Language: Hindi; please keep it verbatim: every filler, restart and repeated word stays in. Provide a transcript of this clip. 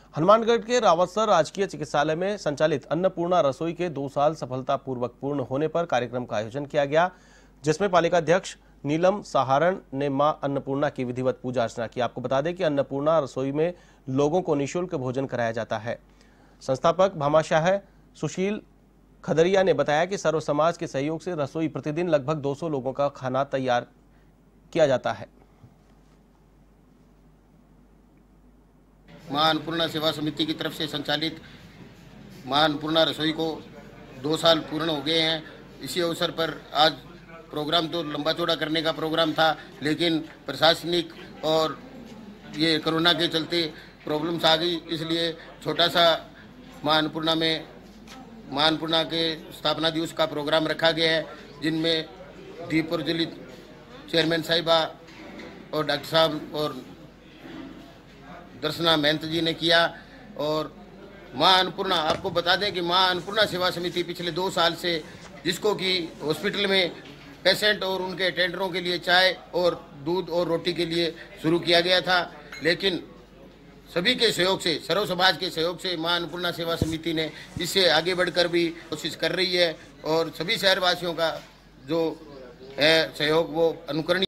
हनुमानगढ़ के रावतसर राजकीय चिकित्सालय में संचालित अन्नपूर्णा रसोई के दो साल सफलतापूर्वक पूर्ण होने पर कार्यक्रम का आयोजन किया गया, जिसमें पालिका अध्यक्ष नीलम सहारण ने मां अन्नपूर्णा की विधिवत पूजा अर्चना की। आपको बता दें कि अन्नपूर्णा रसोई में लोगों को निःशुल्क भोजन कराया जाता है। संस्थापक भामाशाह सुशील खदरिया ने बताया कि सर्व समाज के सहयोग से रसोई प्रतिदिन लगभग दो सौ लोगों का खाना तैयार किया जाता है। मां अन्नपूर्णा सेवा समिति की तरफ से संचालित मां अन्नपूर्णा रसोई को दो साल पूर्ण हो गए हैं। इसी अवसर पर आज प्रोग्राम तो लंबा चौड़ा करने का प्रोग्राम था, लेकिन प्रशासनिक और ये कोरोना के चलते प्रॉब्लम्स आ गई, इसलिए छोटा सा मां अन्नपूर्णा में मां अन्नपूर्णा के स्थापना दिवस का प्रोग्राम रखा गया है, जिनमें दीप प्रज्वलित चेयरमैन साहिबा और डॉक्टर साहब और दर्शना महंत जी ने किया। और मां अन्नपूर्णा, आपको बता दें कि मां अन्नपूर्णा सेवा समिति पिछले दो साल से, जिसको कि हॉस्पिटल में पेशेंट और उनके अटेंडरों के लिए चाय और दूध और रोटी के लिए शुरू किया गया था, लेकिन सभी के सहयोग से, सर्व समाज के सहयोग से मां अन्नपूर्णा सेवा समिति ने इससे आगे बढ़कर भी कोशिश कर रही है और सभी शहरवासियों का जो है सहयोग वो अनुकरणीय